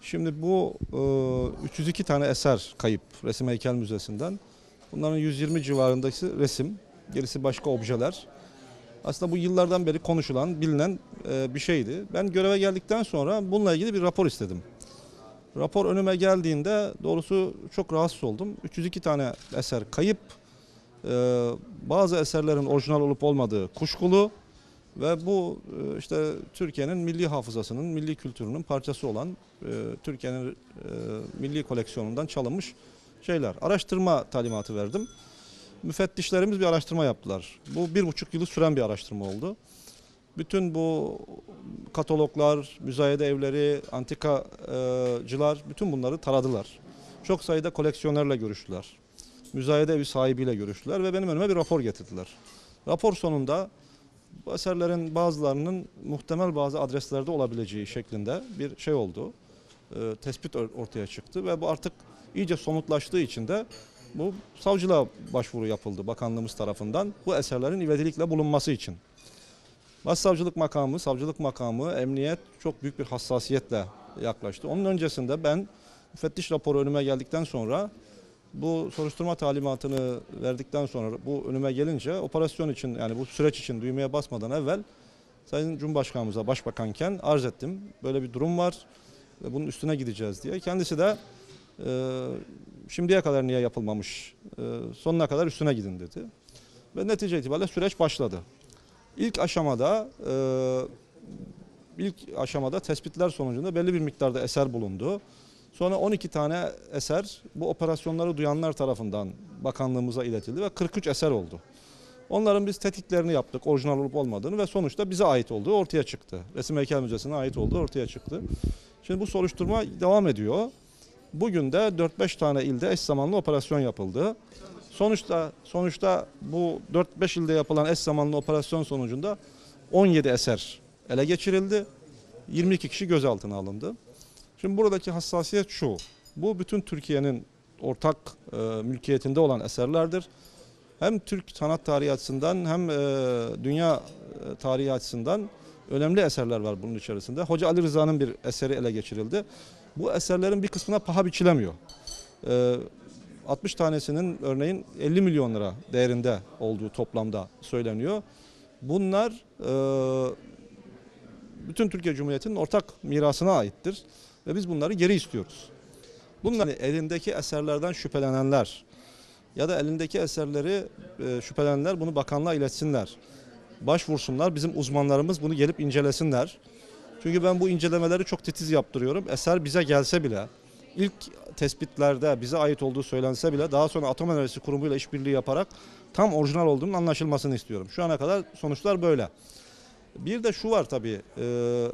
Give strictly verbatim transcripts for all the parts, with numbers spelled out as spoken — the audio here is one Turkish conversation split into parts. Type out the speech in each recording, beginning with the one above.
Şimdi bu e, üç yüz iki tane eser kayıp Resim Heykel Müzesi'nden. Bunların yüz yirmi civarındaki resim, gerisi başka objeler. Aslında bu yıllardan beri konuşulan, bilinen e, bir şeydi. Ben göreve geldikten sonra bununla ilgili bir rapor istedim. Rapor önüme geldiğinde doğrusu çok rahatsız oldum. üç yüz iki tane eser kayıp, e, bazı eserlerin orijinal olup olmadığı kuşkulu ve bu e, işte Türkiye'nin milli hafızasının, milli kültürünün parçası olan e, Türkiye'nin e, milli koleksiyonundan çalınmış şeyler. Araştırma talimatı verdim. Müfettişlerimiz bir araştırma yaptılar. Bu bir buçuk yılı süren bir araştırma oldu. Bütün bu kataloglar, müzayede evleri, antikacılar bütün bunları taradılar. Çok sayıda koleksiyonerle görüştüler. Müzayede evi sahibiyle görüştüler ve benim önüme bir rapor getirdiler. Rapor sonunda bu eserlerin bazılarının muhtemel bazı adreslerde olabileceği şeklinde bir şey oldu. E, tespit ortaya çıktı ve bu artık iyice somutlaştığı için de bu savcılığa başvuru yapıldı bakanlığımız tarafından bu eserlerin ivedilikle bulunması için. Başsavcılık makamı, savcılık makamı, emniyet çok büyük bir hassasiyetle yaklaştı. Onun öncesinde ben müfettiş raporu önüme geldikten sonra bu soruşturma talimatını verdikten sonra bu önüme gelince operasyon için yani bu süreç için düğmeye basmadan evvel Sayın Cumhurbaşkanımıza başbakanken arz ettim. Böyle bir durum var ve bunun üstüne gideceğiz diye. Kendisi de e, şimdiye kadar niye yapılmamış, e, sonuna kadar üstüne gidin dedi. Ve netice itibariyle süreç başladı. İlk aşamada e, ilk aşamada tespitler sonucunda belli bir miktarda eser bulundu. Sonra on iki tane eser bu operasyonları duyanlar tarafından bakanlığımıza iletildi ve kırk üç eser oldu. Onların biz tetkiklerini yaptık, orijinal olup olmadığını ve sonuçta bize ait olduğu ortaya çıktı. Resim Heykel Müzesi'ne ait olduğu ortaya çıktı. Şimdi bu soruşturma devam ediyor. Bugün de dört beş tane ilde eş zamanlı operasyon yapıldı. Sonuçta sonuçta bu dört beş ilde yapılan eş zamanlı operasyon sonucunda on yedi eser ele geçirildi. yirmi iki kişi gözaltına alındı. Şimdi buradaki hassasiyet şu. Bu bütün Türkiye'nin ortak e, mülkiyetinde olan eserlerdir. Hem Türk sanat tarihi açısından hem e, dünya e, tarihi açısından önemli eserler var bunun içerisinde. Hoca Ali Rıza'nın bir eseri ele geçirildi. Bu eserlerin bir kısmına paha biçilemiyor. E, altmış tanesinin örneğin elli milyon lira değerinde olduğu toplamda söyleniyor. Bunlar e, bütün Türkiye Cumhuriyeti'nin ortak mirasına aittir ve biz bunları geri istiyoruz. Bunlar elindeki eserlerden şüphelenenler ya da elindeki eserleri e, şüphelenenler bunu bakanlığa iletsinler. Başvursunlar, bizim uzmanlarımız bunu gelip incelesinler. Çünkü ben bu incelemeleri çok titiz yaptırıyorum. Eser bize gelse bile, ilk tespitlerde bize ait olduğu söylense bile daha sonra Atom Enerjisi Kurumu ile işbirliği yaparak tam orijinal olduğunun anlaşılmasını istiyorum. Şu ana kadar sonuçlar böyle. Bir de şu var tabii, e,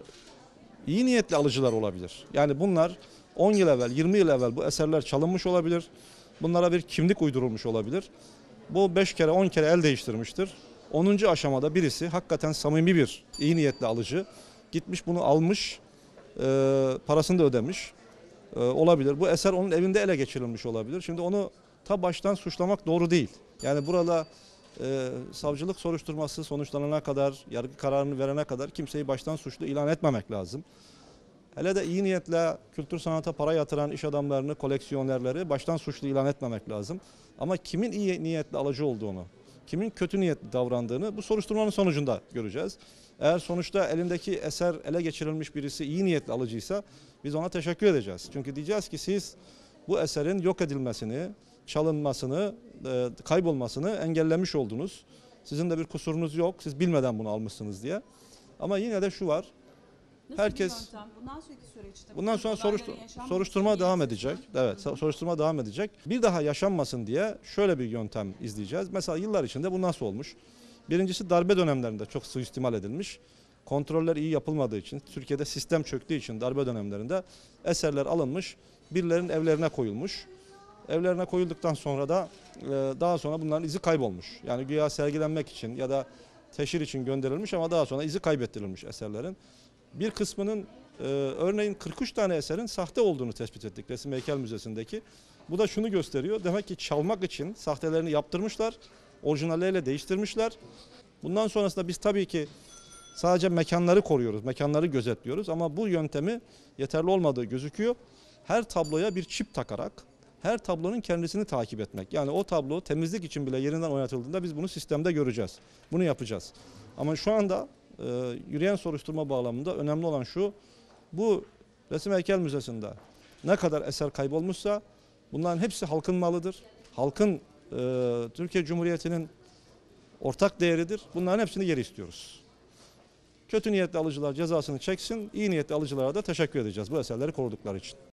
iyi niyetli alıcılar olabilir. Yani bunlar on yıl evvel, yirmi yıl evvel bu eserler çalınmış olabilir. Bunlara bir kimlik uydurulmuş olabilir. Bu beş kere, on kere el değiştirmiştir. onuncu aşamada birisi hakikaten samimi bir iyi niyetli alıcı gitmiş bunu almış, e, parasını da ödemiş e, olabilir. Bu eser onun evinde ele geçirilmiş olabilir. Şimdi onu ta baştan suçlamak doğru değil. Yani burada e, savcılık soruşturması sonuçlanana kadar, yargı kararını verene kadar kimseyi baştan suçlu ilan etmemek lazım. Hele de iyi niyetle kültür sanata para yatıran iş adamlarını, koleksiyonerleri baştan suçlu ilan etmemek lazım. Ama kimin iyi niyetli alıcı olduğunu, kimin kötü niyetli davrandığını bu soruşturmanın sonucunda göreceğiz. Eğer sonuçta elindeki eser ele geçirilmiş birisi iyi niyetli alıcıysa biz ona teşekkür edeceğiz. Çünkü diyeceğiz ki siz bu eserin yok edilmesini, çalınmasını, kaybolmasını engellemiş oldunuz. Sizin de bir kusurunuz yok, siz bilmeden bunu almışsınız diye. Ama yine de şu var. Nasıl Herkes bundan sonraki süreçte bundan sonra soruştur soruşturma devam edecek. Evet, soruşturma devam edecek. Bir daha yaşanmasın diye şöyle bir yöntem izleyeceğiz. Mesela yıllar içinde bu nasıl olmuş? Birincisi darbe dönemlerinde çok suistimal edilmiş. Kontroller iyi yapılmadığı için, Türkiye'de sistem çöktüğü için darbe dönemlerinde eserler alınmış, birilerinin evlerine koyulmuş. Evlerine koyulduktan sonra da daha sonra bunların izi kaybolmuş. Yani güya sergilenmek için ya da teşhir için gönderilmiş ama daha sonra izi kaybettirilmiş eserlerin. Bir kısmının e, örneğin kırk üç tane eserin sahte olduğunu tespit ettik Resim Heykel Müzesi'ndeki. Bu da şunu gösteriyor. Demek ki çalmak için sahtelerini yaptırmışlar. Orijinalleriyle değiştirmişler. Bundan sonrasında biz tabii ki Sadece mekanları koruyoruz, mekanları gözetliyoruz ama bu yöntemi yeterli olmadığı gözüküyor. Her tabloya bir çip takarak her tablonun kendisini takip etmek. Yani o tablo temizlik için bile yerinden oynatıldığında biz bunu sistemde göreceğiz. Bunu yapacağız. Ama şu anda e, yürüyen soruşturma bağlamında önemli olan şu, bu Resim Heykel Müzesi'nde ne kadar eser kaybolmuşsa bunların hepsi halkın malıdır. Halkın, e, Türkiye Cumhuriyeti'nin ortak değeridir. Bunların hepsini geri istiyoruz. Kötü niyetli alıcılar cezasını çeksin, iyi niyetli alıcılara da teşekkür edeceğiz bu eserleri korudukları için.